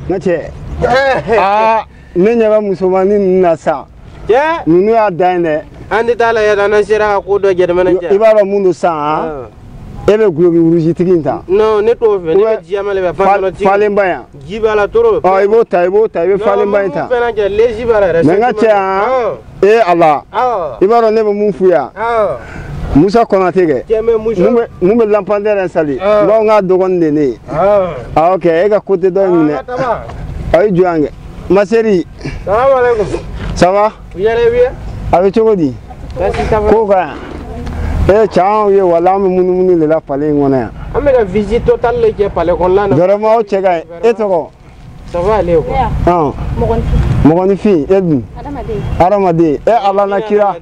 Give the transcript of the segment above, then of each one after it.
Nache. Ne ɲɛbɛ musomanin ninnu na sa. Ninnu y'a dan ye dɛ. An tɛ taa la yɛrɛ an sera ka ko dɔ jɛnɛmana cɛ. I b'a dɔn mun don san e bɛ guloki wurusitigi in ta. Non ne t'o fɛ ne bɛ jiyama le fɛ falenba yan. Ji b'a la trop. I b'o ta i bɛ falenba in ta. Non fɛnɛ cɛ lezi b'a la yɛrɛ. Mais n ka cɛ Ala i b'a dɔn ne bɛ mun f'u yan. Musa Konate kɛ. Mun bɛ lampadaire installé. N b'aw ka dɔgɔnin de ne ye. Ok e ka côté dɔ in minɛ. A ye jɔ yan kɛ. Ma chérie. Salam alaikum. Ça va? Vous allez bien? A bɛ cogo di? Ko ka yan. Caman ye wala an bɛ munumunu de la palais in kɔnɔ yan. An bɛ ka visite totale de kɛ palais kɔnɔna na. Vraiment o cɛ ka ɲi. E tɔgɔ? Ça va aller quoi? Mɔgɔninfin e dun? Adamaden. Ala na kira.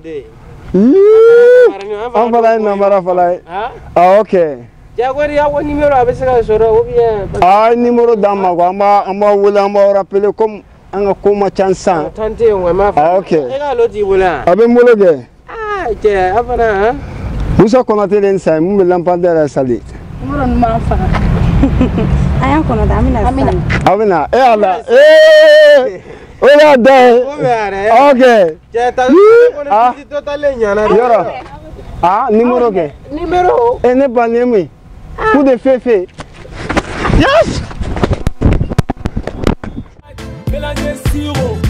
An fana ye namara fana ye. Ok. Jagori y'a ko numéro a bɛ se ka sɔrɔ ou bien? Numéro d'an ma quoi an b'a wele an b'aw rappeler comme an ka ko ma ca sisan. Tante ye n m'a fɔ. Ok. E ka alo t'i bolo yan? A bɛ n bolo kɛ. Cɛ a fana Musa Konate de ye n san ye mun bɛ lampadaire installé. Numéro ninnu b'an faga. A y'an kɔnɔ da an bɛna sisan. A bɛna Ala o y'a da ye. Ok. Cɛ ta visite totale ɲana. Yɔrɔ numéro kɛ. Numéro. Ne ba nin ye mun ye? Coup de feu. Yes! Mélangez sirop,